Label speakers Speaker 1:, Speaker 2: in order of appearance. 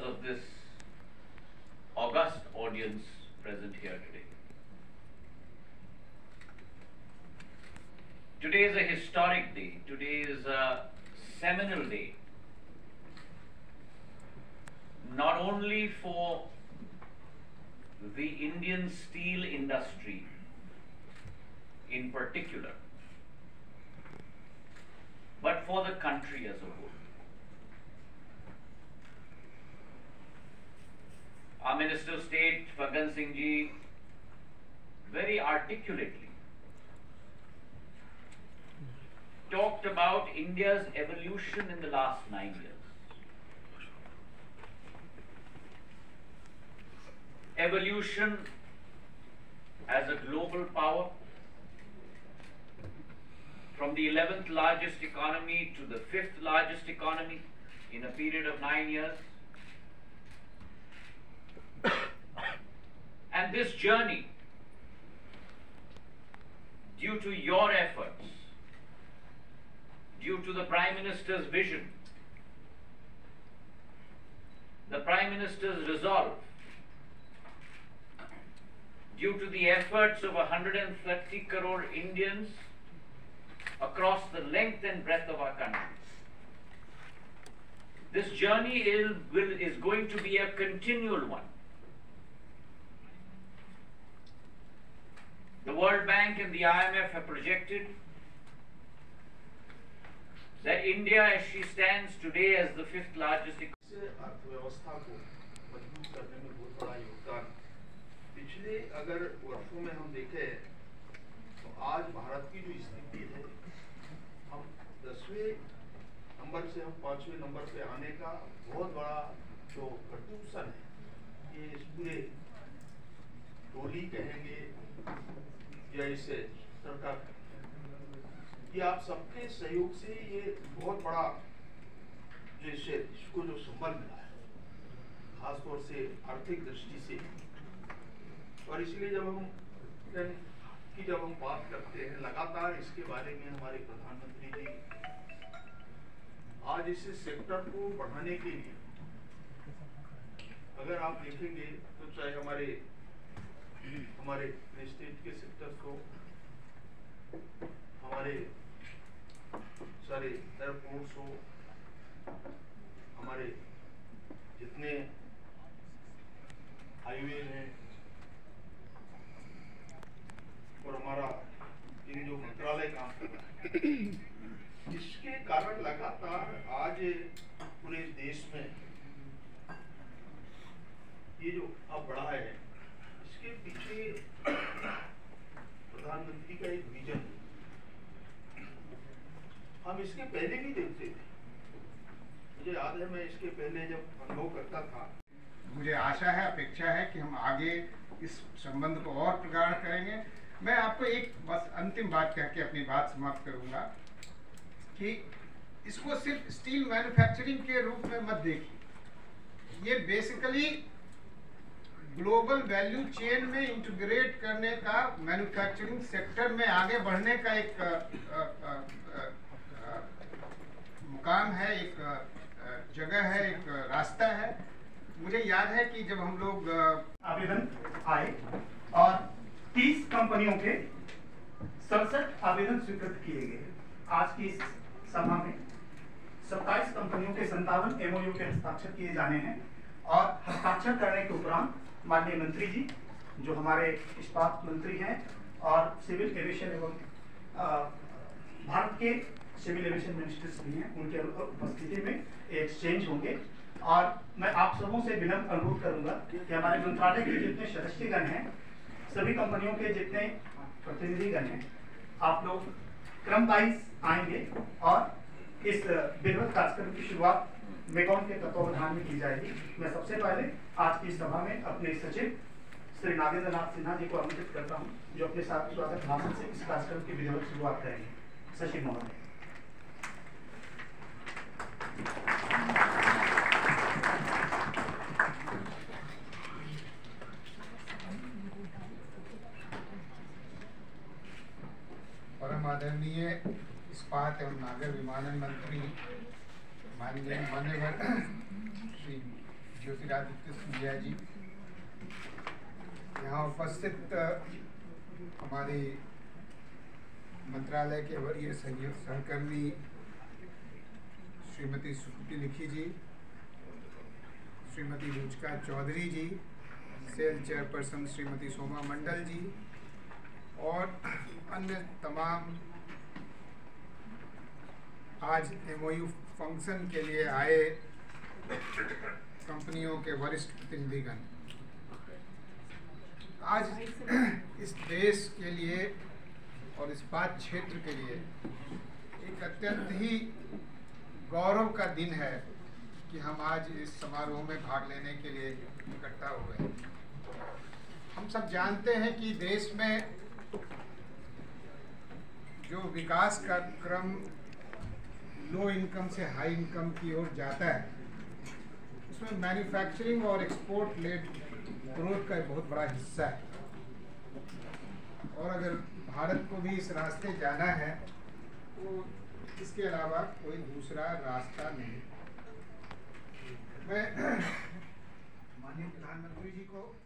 Speaker 1: of this august audience present here today. Today is a historic day. Today is a seminal day, not only for the Indian steel industry in particular, but for the country as a whole. Our Minister of State, Phaggan Singh Ji, very articulately talked about India's evolution in the last 9 years. Evolution as a global power, from the 11th largest economy to the 5th largest economy in a period of 9 years. And this journey, due to your efforts, due to the Prime Minister's vision, the Prime Minister's resolve, due to the efforts of 130 crore Indians across the length and breadth of our country. This journey is going to be a continual one. The World Bank and the IMF have projected that India, as she stands today, as the 5th largest
Speaker 2: अर्थव्यवस्था को मजबूत करने में बहुत बड़ा योगदान। पिछले अगर वर्षों में हम देखें तो आज भारत की जो स्थिति है, हम 10वें नंबर से हम 5वें नंबर पे आने का बहुत बड़ा जो कंट्रीब्यूशन है, ये इस पूरे टोली कहेंगे या इसे सरकार, ये आप सबके सहयोग से ये बहुत बड़ा जो इसको जो संबल मिला है, खासतौर से आर्थिक दृष्टि से। और इसलिए जब हम बात करते हैं लगातार इसके बारे में, हमारे प्रधानमंत्री जी आज इस सेक्टर को बढ़ाने के लिए, अगर आप देखेंगे तो चाहे हमारे स्टेट के सेक्टर्स को, हमारे सारे एयरपोर्ट्स हो, हमारे जितने हाईवे हैं, और हमारा ये जो मंत्रालय काम कर रहा है, इसके कारण लगातार आज पूरे देश में ये जो अब बढ़ा है, इसके पीछे प्रधानमंत्री का एक विजन। हम इसके पहले भी देखते थे, मुझे याद है मैं इसके पहले जब अनुभव करता था।
Speaker 3: मुझे आशा है, अपेक्षा है कि हम आगे इस संबंध को और प्रगाढ़ करेंगे। मैं आपको एक बस अंतिम बात कह के अपनी बात समाप्त करूंगा कि इसको सिर्फ स्टील मैन्युफैक्चरिंग के रूप में मत देखिए, ये बेसिकली ग्लोबल वैल्यू चेन में इंटीग्रेट करने का, मैन्युफैक्चरिंग सेक्टर में आगे बढ़ने का एक मुकाम है, एक जगह है, एक रास्ता है। मुझे याद है कि जब हम लोग
Speaker 4: आवेदन आए और 30 कंपनियों के 67 आवेदन स्वीकृत किए गए। आज की इस सभा में 27 कंपनियों के 57 एमओयू के हस्ताक्षर किए जाने हैं और हस्ताक्षर करने के उपरांत माननीय मंत्री जी, जो हमारे इस्पात मंत्री हैं और सिविल एविएशन एवं भारत के सिविल एविएशन मिनिस्टर्स भी हैं, उनके उपस्थिति में एक्सचेंज होंगे। और मैं आप सबों से विनम्र अनुरोध करूंगा कि हमारे मंत्रालय के जितने सदस्यगण हैं, सभी कंपनियों के जितने प्रतिनिधिगण हैं, आप लोग क्रम वाइज आएंगे और इस विधिवत कार्यक्रम की शुरुआत मेकॉन के तत्वावधान में की जाएगी। मैं सबसे पहले आज की सभा में अपने सचिव श्री नागेंद्र नाथ सिन्हा जी को आमंत्रित करता हूं, जो अपने साथ स्वागत भाषण से इस कार्यक्रम की विधिवत शुरुआत करेंगे। सचिव महोदय।
Speaker 3: परम आदरणीय इस्पात एवं नागर विमानन मंत्री माननीय मान्यवर श्री ज्योतिरादित्य सिंधिया जी, यहाँ उपस्थित हमारे मंत्रालय के वरीय सहकर्मी श्रीमती सुकृति लिखी जी, श्रीमती रुचिका चौधरी जी, सेल चेयरपर्सन श्रीमती सोमा मंडल जी और अन्य तमाम आज MOU फंक्शन के लिए आए कंपनियों के वरिष्ठ प्रतिनिधिगण। आज इस देश के लिए और इस्पात क्षेत्र के लिए एक अत्यंत ही गौरव का दिन है कि हम आज इस समारोह में भाग लेने के लिए इकट्ठा हुए। हम सब जानते हैं कि देश में जो विकास का क्रम लो इनकम से हाई इनकम की ओर जाता है, उसमें मैन्युफैक्चरिंग और एक्सपोर्ट लेड ग्रोथ का एक बहुत बड़ा हिस्सा है। और अगर भारत को भी इस रास्ते जाना है तो इसके अलावा कोई दूसरा रास्ता नहीं। मैं माननीय प्रधानमंत्री जी को